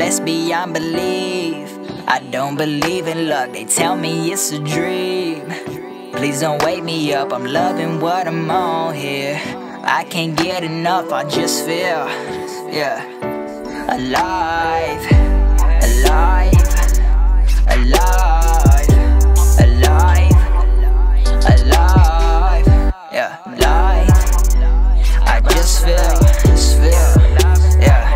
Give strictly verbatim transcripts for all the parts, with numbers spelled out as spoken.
blessed beyond belief. I don't believe in luck, they tell me it's a dream. Please don't wake me up, I'm loving what I'm on here. I can't get enough, I just feel, yeah, alive, alive, alive, alive, alive, yeah, alive. I just feel, just feel, yeah,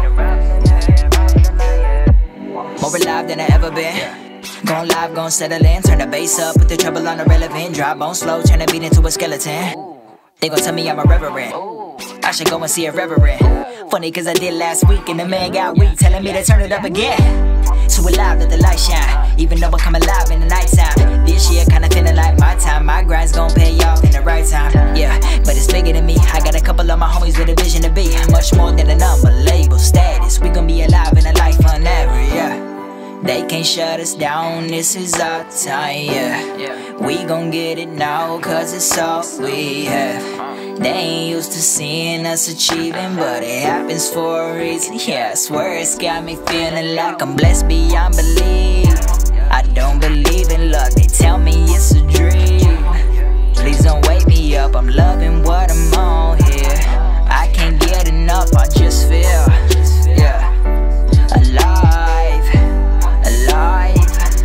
more alive than I ever been. Gone live, gon' settle in, turn the bass up, put the treble on irrelevant, drop on slow, turn the beat into a skeleton. They gon' tell me I'm irreverent, I should go and see a reverend. Funny cause I did last week and the man got weak, telling me to turn it up again. Too alive, let the light shine, even though I come alive in the nighttime. This year kinda feeling like my time, my grind's gon' pay off in the right time. Yeah, but it's bigger than me, I got a couple of my homies with a vision to be much more than a number, label, status. We gon' be alive in a life forever, yeah. They can't shut us down, this is our time, yeah. We gon' get it now, cause it's all we have. They ain't used to seeing us achieving, but it happens for a reason, yeah. I swear it's got me feeling like I'm blessed beyond belief. I don't believe in luck, they tell me it's a dream. Please don't wake me up, I'm loving what I'm on here. I can't get enough, I just feel, yeah, alive, alive,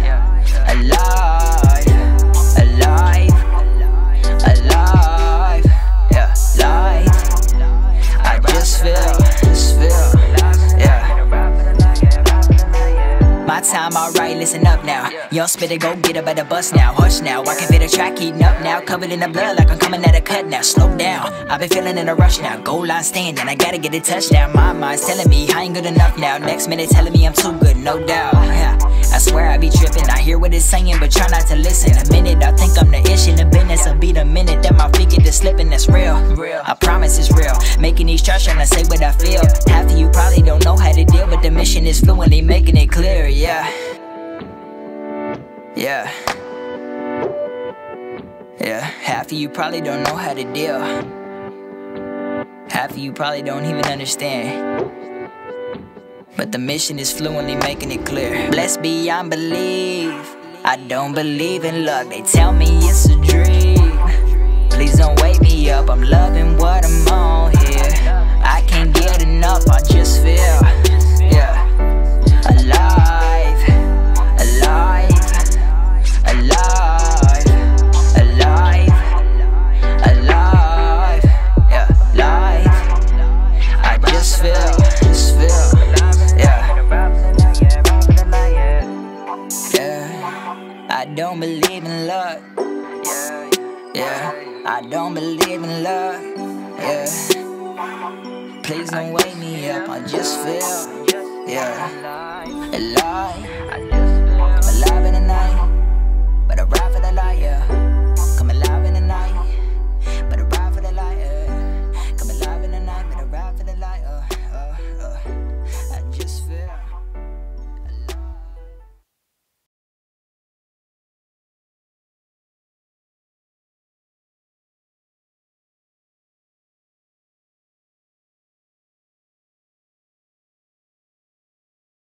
alive, alive, alive, yeah, alive. I just feel, just feel, yeah. My time, alright, listen up now. Y'all spit it, go get a better bus now. Hush now, I can feel the track heating up now. Covered in the blood like I'm coming at a cut now. Slow down, I've been feeling in a rush now. Goal line standing, I gotta get a touchdown. My mind's telling me I ain't good enough now. Next minute telling me I'm too good, no doubt, yeah. I swear I be tripping, I hear what it's saying but try not to listen. A minute I think I'm the ish in the business, I'll be the minute that my feet get to slipping. That's real, real, I promise it's real. Making these tracks trying to say what I feel. Half of you probably don't know how to deal, but the mission is fluently making it clear, yeah. Yeah, yeah, half of you probably don't know how to deal. Half of you probably don't even understand, but the mission is fluently making it clear. Blessed beyond belief, I don't believe in luck, they tell me it's a dream. Please don't wake me up, I'm loving what I'm on here. I can't get enough, I just feel, yeah, alive, alive, alive, alive, alive, yeah, alive. I just feel, just feel, yeah, yeah. I don't believe in luck, yeah, I don't believe in luck, yeah. Please don't wake me up, I just feel, yeah.